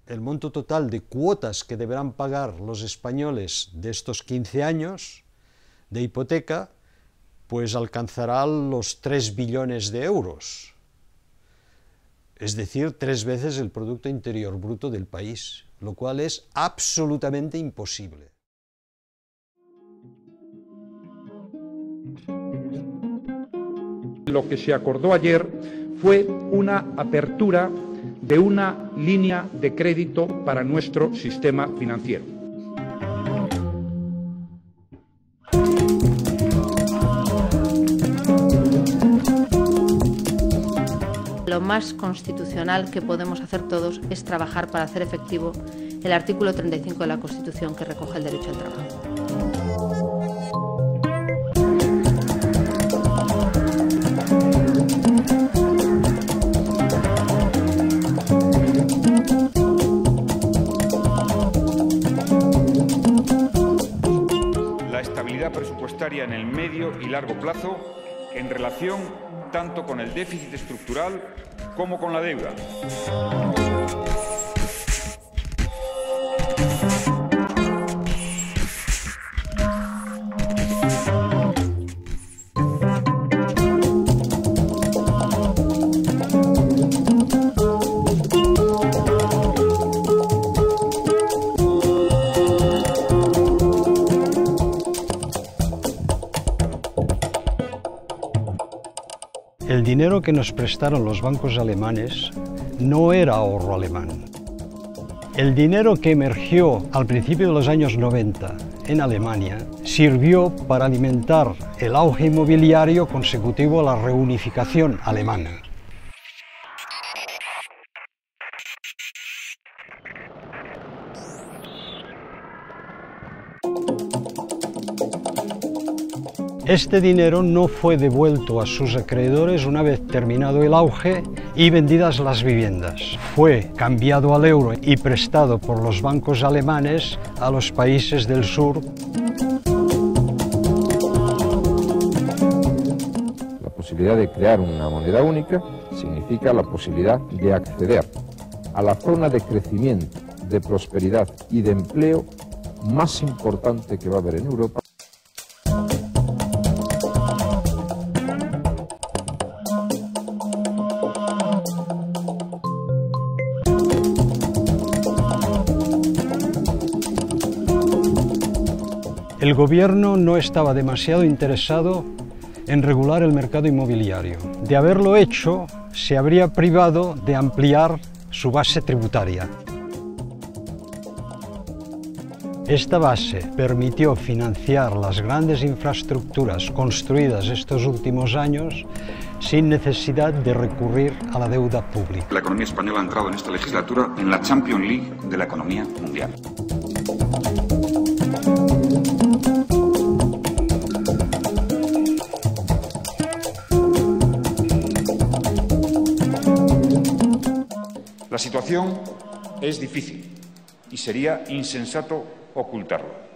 el monto total de cuotas que deberán pagar los españoles de estos 15 años de hipoteca, pues alcanzará los 3 billones de euros. Es decir, 3 veces el Producto Interior Bruto del país, lo cual es absolutamente imposible. Lo que se acordó ayer fue una apertura de una línea de crédito para nuestro sistema financiero. Lo más constitucional que podemos hacer todos es trabajar para hacer efectivo el artículo 35 de la Constitución que recoge el derecho al trabajo. La estabilidad presupuestaria en el medio y largo plazo en relación tanto con el déficit estructural como con la deuda. El dinero que nos prestaron los bancos alemanes no era ahorro alemán. El dinero que emergió al principio de los años 90 en Alemania sirvió para alimentar el auge inmobiliario consecutivo a la reunificación alemana. Este dinero no fue devuelto a sus acreedores una vez terminado el auge y vendidas las viviendas. Fue cambiado al euro y prestado por los bancos alemanes a los países del sur. La posibilidad de crear una moneda única significa la posibilidad de acceder a la zona de crecimiento, de prosperidad y de empleo más importante que va a haber en Europa. El gobierno no estaba demasiado interesado en regular el mercado inmobiliario. De haberlo hecho, se habría privado de ampliar su base tributaria. Esta base permitió financiar las grandes infraestructuras construidas estos últimos años sin necesidad de recurrir a la deuda pública. La economía española ha entrado en esta legislatura en la Champions League de la economía mundial. La situación es difícil y sería insensato ocultarlo.